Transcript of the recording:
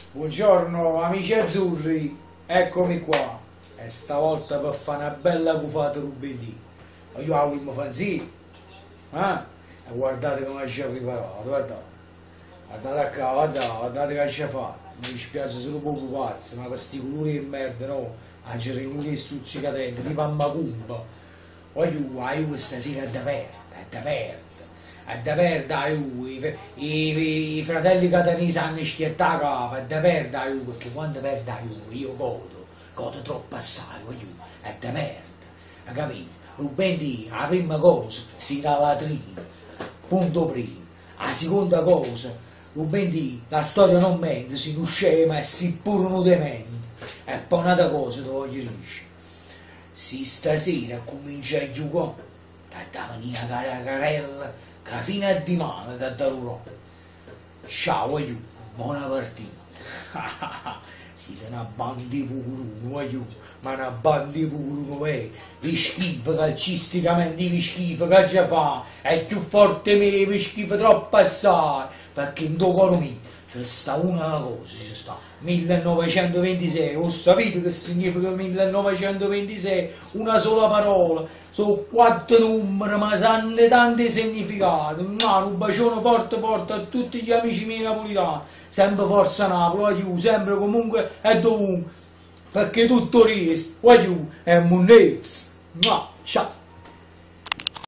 Buongiorno amici azzurri, eccomi qua. E stavolta per fare una bella cufata rubellì. Ma io avremmo fanzì, e guardate come ci ha preparato, guardate. Guardate qua, guardate che ci ha fatto. Mi dispiace solo poco pazzo, ma questi colori di merda, no? Anche i stuzzicadenti, tipo a macumba. Voglio, questa sera è da perdere, è da perdere. È da perdere, i fratelli catanesi hanno schiattato la capa, è da perdere, perché quando perdo io godo troppo assai, è da perdere, hai capito? Rubendi, la prima cosa, si dà latrina, punto primo. La seconda cosa, Rubendi, la storia non mente, si non scema e si pure non demente. E poi un'altra cosa ti voglio dire, se stasera comincia a giocare, da manina carella, che fino a di mano da darò. Ciao, buona partita. Siete una banda di pucuruno, ma una banda di pucuruno, vi schifo calcisticamente, vi schifo che ci fa, è più forte me, vi schifo troppo assai, perché in tuo cuore mio c'è sta una cosa, c'è sta 1926, ho sapete che significa 1926? Una sola parola, sono 4 numeri, ma sanno tanti significati. Un bacione forte forte a tutti gli amici miei napolitani, sempre forza Napoli, sempre comunque e dovunque, perché tutto riesce, è monnezza. Ciao.